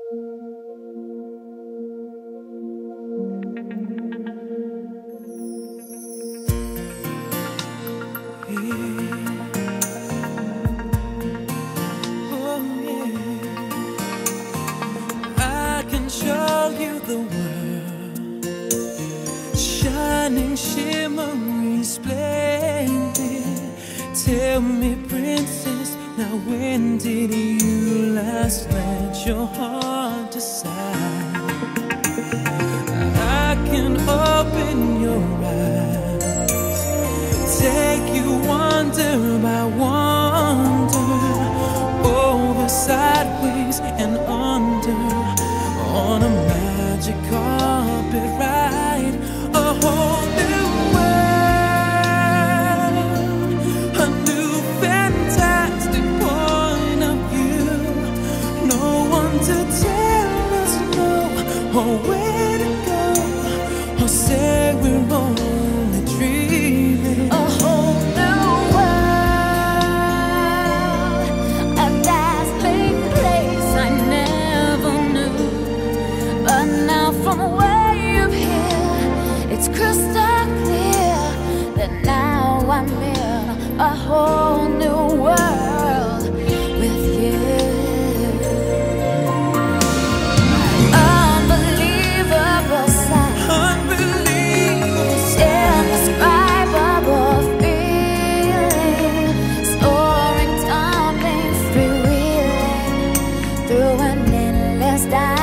Shimmering, splendid. Tell me, princess, now when did you last let your heart decide? I can open your eyes, take you wonder by wonder, over, sideways, and under, on a magic carpet ride. A whole new world, a new fantastic point of view. No one to tell us no, or where to go, or say we're only dreaming. A whole new world, a dazzling place I never knew. But now from where you've here, it's crystal clear that now I'm in a whole new world with you. Unbelievable sight, indescribable feeling, soaring, tumbling, freewheeling through an endless dive.